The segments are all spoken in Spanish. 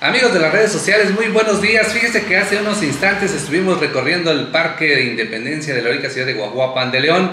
Amigos de las redes sociales, muy buenos días. Fíjese que hace unos instantes estuvimos recorriendo el Parque de Independencia de la rica ciudad de Guajuapan de León,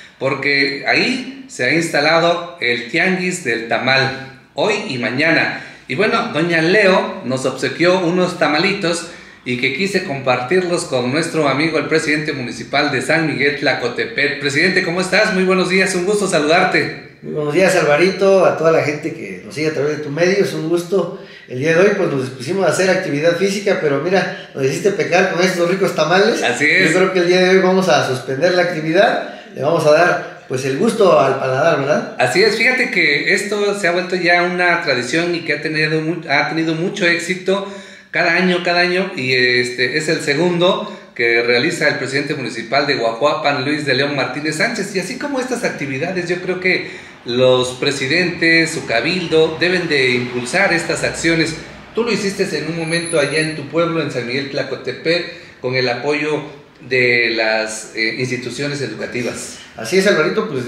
porque ahí se ha instalado el Tianguis del Tamal, hoy y mañana. Y bueno, doña Leo nos obsequió unos tamalitos y que quise compartirlos con nuestro amigo, el presidente municipal de San Miguel Tlacotepec. Presidente, ¿cómo estás? Muy buenos días, un gusto saludarte. Muy buenos días, Alvarito, a toda la gente que nos sigue a través de tu medio, es un gusto. El día de hoy pues nos dispusimos a hacer actividad física, pero mira, nos hiciste pecar con estos ricos tamales. Así es. Yo creo que el día de hoy vamos a suspender la actividad, le vamos a dar pues el gusto al paladar, ¿verdad? Así es, fíjate que esto se ha vuelto ya una tradición y que ha tenido mucho éxito cada año, y es el segundo que realiza el presidente municipal de Guajuapan, Luis de León Martínez Sánchez. Y así como estas actividades, yo creo que los presidentes, su cabildo, deben de impulsar estas acciones. Tú lo hiciste en un momento allá en tu pueblo, en San Miguel Tlacotepec, con el apoyo de las instituciones educativas. Así es, Alvarito, pues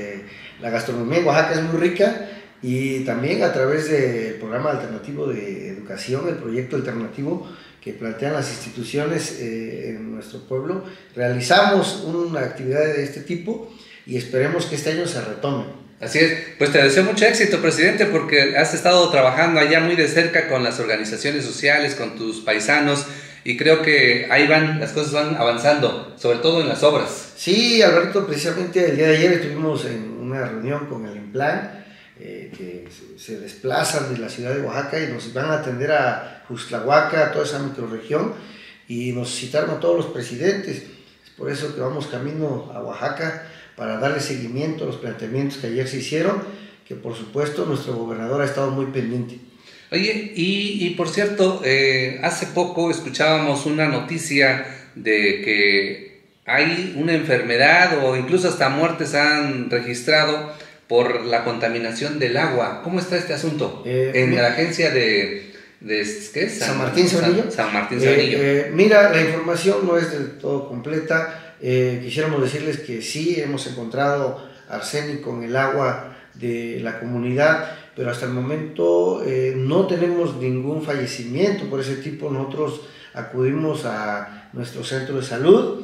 la gastronomía en Oaxaca es muy rica y también a través del programa alternativo de educación, el proyecto alternativo que plantean las instituciones en nuestro pueblo, realizamos una actividad de este tipo y esperemos que este año se retome. Así es, pues te deseo mucho éxito, presidente, porque has estado trabajando allá muy de cerca con las organizaciones sociales, con tus paisanos, y creo que ahí las cosas van avanzando, sobre todo en las obras. Sí, Alberto, precisamente el día de ayer estuvimos en una reunión con el INPLAN, que se desplazan de la ciudad de Oaxaca y nos van a atender a Juxtlahuaca, a toda esa microrregión, y nos citaron a todos los presidentes. Es por eso que vamos camino a Oaxaca para darle seguimiento a los planteamientos que ayer se hicieron, que por supuesto nuestro gobernador ha estado muy pendiente. Oye, y por cierto, hace poco escuchábamos una noticia de que hay una enfermedad o incluso hasta muertes han registrado por la contaminación del agua. ¿Cómo está este asunto? En la agencia de ¿qué es? San Martín Sabanillo. San Martín Sabanillo. Mira, la información no es del todo completa. Quisiéramos decirles que sí hemos encontrado arsénico en el agua de la comunidad, pero hasta el momento no tenemos ningún fallecimiento por ese tipo. Nosotros acudimos a nuestro centro de salud,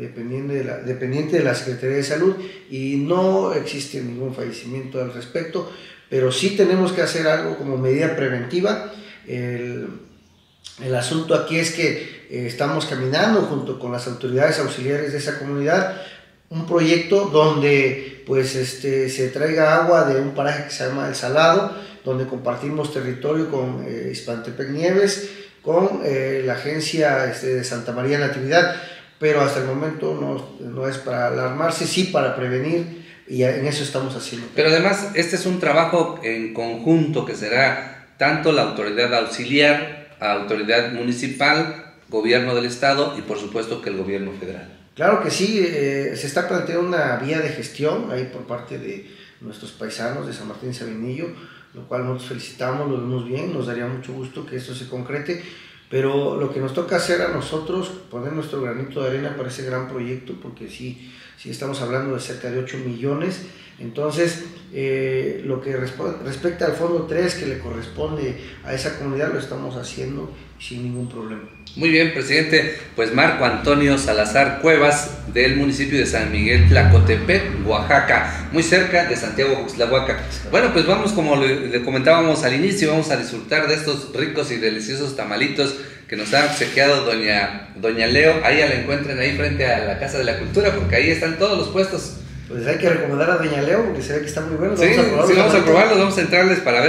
dependiente de la Secretaría de Salud, y no existe ningún fallecimiento al respecto, pero sí tenemos que hacer algo como medida preventiva. El asunto aquí es que estamos caminando junto con las autoridades auxiliares de esa comunidad un proyecto donde pues se traiga agua de un paraje que se llama El Salado, donde compartimos territorio con Hispantepec Nieves, con la agencia de Santa María Natividad, pero hasta el momento no es para alarmarse, sí para prevenir, y en eso estamos haciendo. Pero además este es un trabajo en conjunto que será tanto la autoridad auxiliar, autoridad municipal, gobierno del estado y por supuesto que el gobierno federal. Claro que sí, se está planteando una vía de gestión ahí por parte de nuestros paisanos de San Martín Sabanillo, lo cual nos felicitamos, lo vemos bien, nos daría mucho gusto que esto se concrete, pero lo que nos toca hacer a nosotros, poner nuestro granito de arena para ese gran proyecto, porque sí estamos hablando de cerca de 8 millones, entonces lo que respecta al fondo 3 que le corresponde a esa comunidad lo estamos haciendo sin ningún problema. Muy bien, presidente, pues Marco Antonio Salazar Cuevas, del municipio de San Miguel Tlacotepec, Oaxaca, muy cerca de Santiago Juxtlahuaca. Bueno, pues vamos, como le comentábamos al inicio, vamos a disfrutar de estos ricos y deliciosos tamalitos que nos ha obsequiado doña Leo. Ahí ya la encuentren ahí frente a la Casa de la Cultura, porque ahí están todos los puestos. Pues hay que recomendar a doña Leo, porque se ve que está muy bueno. Sí, vamos a probarlos, vamos a entrarles para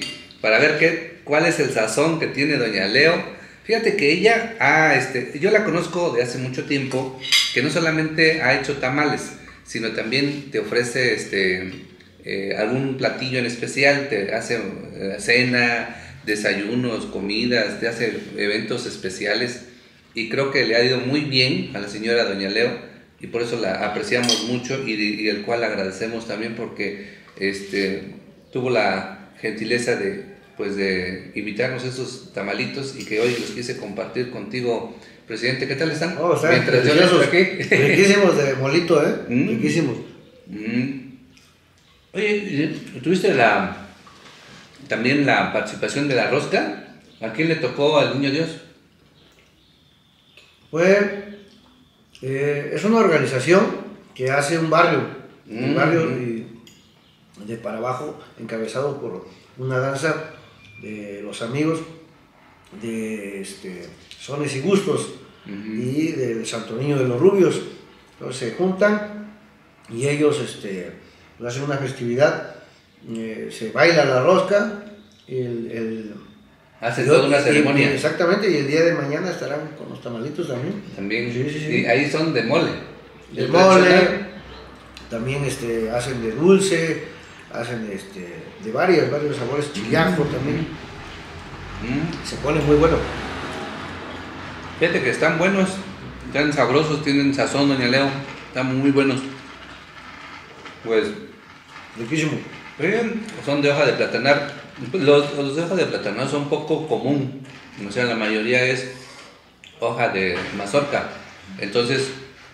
ver cuál es el sazón que tiene doña Leo. Fíjate que ella yo la conozco de hace mucho tiempo, que no solamente ha hecho tamales, sino también te ofrece algún platillo en especial, te hace cena, desayunos, comidas, te hace eventos especiales, y creo que le ha ido muy bien a la señora doña Leo, y por eso la apreciamos mucho y el cual agradecemos también porque tuvo la gentileza de invitarnos esos tamalitos y que hoy los quise compartir contigo, presidente. ¿Qué tal están? Están mientras yo les aquí. Riquísimos de molito, riquísimos. Oye, ¿tuviste también la participación de la rosca? ¿A quién le tocó al Niño Dios? Es una organización que hace un barrio de para abajo, encabezado por una danza de los amigos de Sones y Gustos y del Santo Niño de los Rubios. Entonces se juntan y ellos hacen una festividad, se baila la rosca, hacen toda una ceremonia. Exactamente, y el día de mañana estarán con los tamalitos también. También, sí. Y ahí son de mole. De mole, también hacen de dulce, hacen de varios sabores, chillaco también. Se pone muy bueno. Fíjate que están buenos, están sabrosos, tienen sazón, doña Leo, están muy buenos. Pues, Riquísimo. son de hoja de platanar. Los de hoja de platanar son poco común, o sea, la mayoría es hoja de mazorca. Entonces,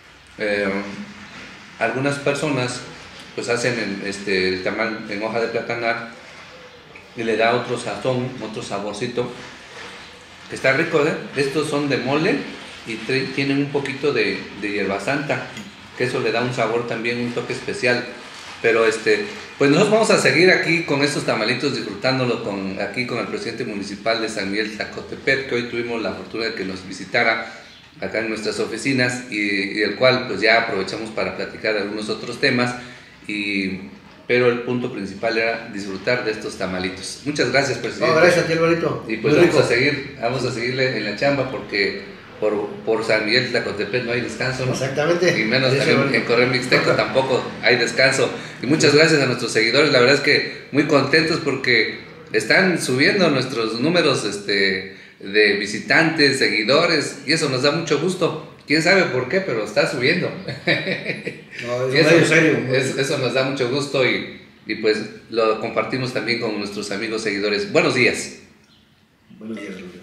algunas personas pues hacen el tamal en hoja de platanar y le da otro sazón, otro saborcito, que está rico, ¿eh? Estos son de mole y tienen un poquito de hierba santa, que eso le da un sabor también, un toque especial. Pero pues nosotros vamos a seguir aquí con estos tamalitos, disfrutándolo aquí con el presidente municipal de San Miguel Tlacotepec, que hoy tuvimos la fortuna de que nos visitara acá en nuestras oficinas y del cual pues ya aprovechamos para platicar de algunos otros temas, pero el punto principal era disfrutar de estos tamalitos. Muchas gracias, presidente. No, gracias a ti, Alvarito. Y pues vamos a seguirle en la chamba porque por San Miguel Tlacotepec no hay descanso, ¿no? Exactamente. Y menos en Correo Mixteco tampoco hay descanso. Y muchas gracias a nuestros seguidores, la verdad es que muy contentos porque están subiendo nuestros números de visitantes, seguidores, y eso nos da mucho gusto. Quién sabe por qué, pero está subiendo. No, es serio. Eso nos da mucho gusto y pues lo compartimos también con nuestros amigos seguidores. Buenos días. Buenos días, Rodrigo.